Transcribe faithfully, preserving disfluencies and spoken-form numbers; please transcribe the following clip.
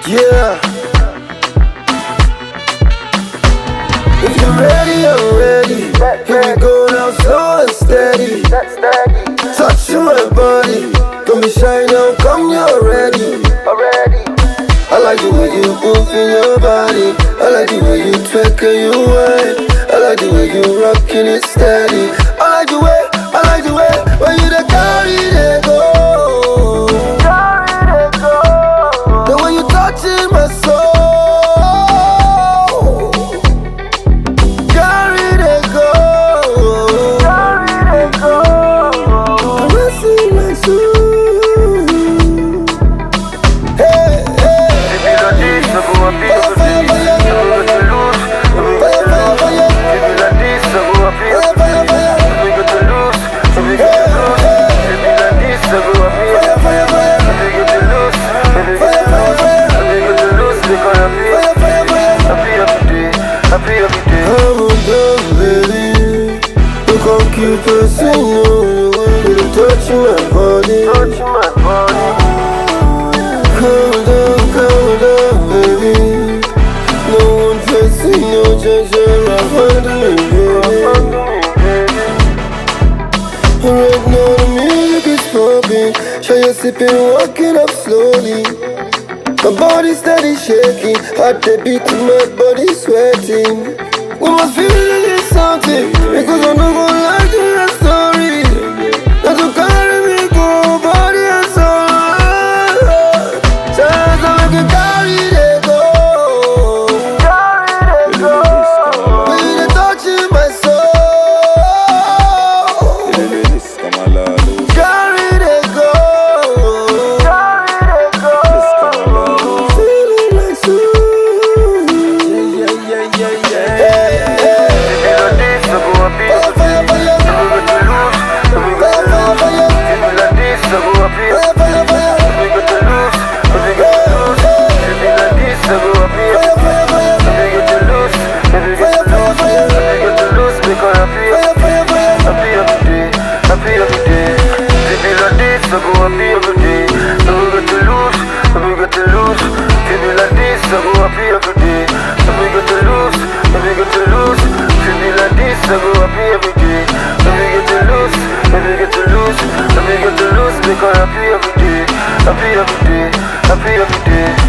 Yeah. If you're ready, I'm ready. Here we go now, slow and steady. Touching my body, don't be shy now, come you're ready. I like the way you move in your body. I like the way you twerk and you whine. I like the way you rockin' it steady. I like the way, I like the way when you the carry they go. The way you touching my soul. Carry they go. Caressing my soul. Hey, you person, you wanna touch my body. Touch my body. Calm down, calm down, baby. No one facing, no judging, I'm handling, baby. Right now the music is pumping. Show you sipping, walking up slowly. My body steady shaking, heart the beating, my body sweating. We must feel like it's something, because I know gonna like to that story. Not to carry me, go body and soul. Sometimes I make it carry they go. Carry they go. When you touching my soul. Carry they go. Carry they go. Feeling like soul. Yeah, yeah, yeah, yeah, yeah. I go happy every day. Let me get to lose, let me get to lose, let me get to lose, because happy every day, happy every day, happy every day.